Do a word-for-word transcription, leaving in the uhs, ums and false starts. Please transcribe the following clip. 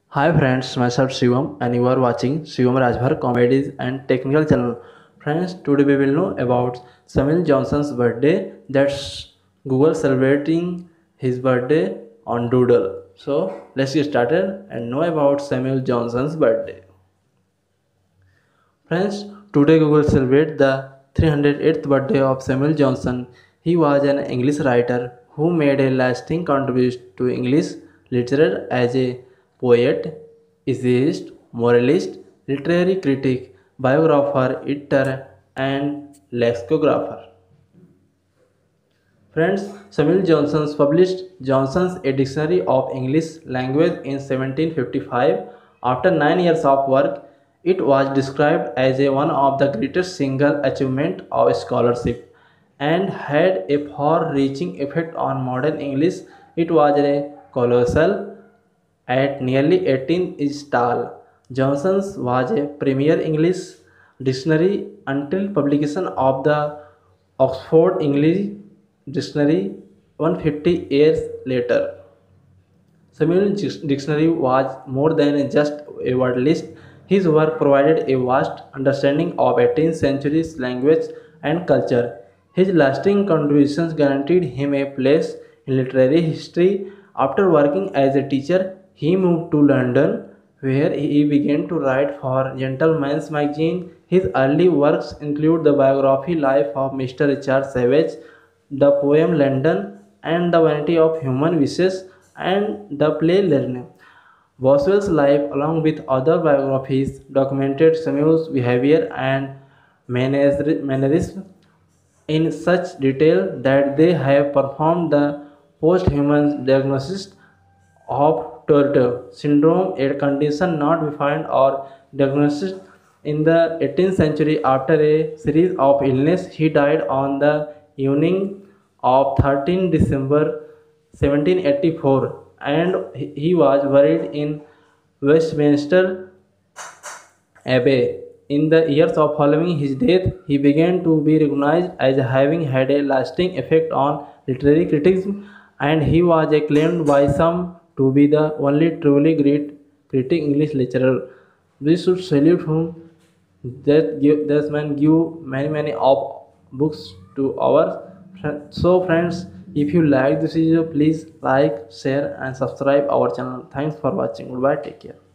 Hi friends, myself Shivam and you are watching Shivam Rajbhar Comedies and Technical channel. Friends, today we will know about Samuel Johnson's birthday. That's Google celebrating his birthday on Doodle. So let's get started and know about Samuel Johnson's birthday. Friends, today Google celebrates the three hundred eighth birthday of Samuel Johnson. He was an English writer who made a lasting contribution to English literature as a poet, essayist, moralist, literary critic, biographer, editor, and lexicographer. Friends, Samuel Johnson published Johnson's A Dictionary of English Language in seventeen fifty-five. After nine years of work, it was described as a one of the greatest single achievement of scholarship and had a far-reaching effect on modern English. It was a colossal at nearly eighteen inches tall. Johnson's was a premier English dictionary until publication of the Oxford English Dictionary one hundred fifty years later. Samuel's dictionary was more than just a word list. His work provided a vast understanding of eighteenth century language and culture. His lasting contributions guaranteed him a place in literary history. After working as a teacher, he moved to London, where he began to write for Gentleman's Magazine. His early works include the biography Life of Mister Richard Savage, the poem London, and the Vanity of Human Wishes, and the play Learning. Boswell's life, along with other biographies, documented Samuel's behavior and mannerism in such detail that they have performed the post-human diagnosis of Tourette syndrome, a condition not defined or diagnosed in the eighteenth century. After a series of illness, he died on the evening of thirteenth December seventeen eighty-four, and he was buried in Westminster Abbey. In the years of following his death, he began to be recognized as having had a lasting effect on literary criticism, and he was acclaimed by some to be the only truly great critic English lecturer. We should salute him. That give, this man give many many of books to our friends. So friends, if you like this video, please like, share, and subscribe our channel. Thanks for watching. Goodbye. Take care.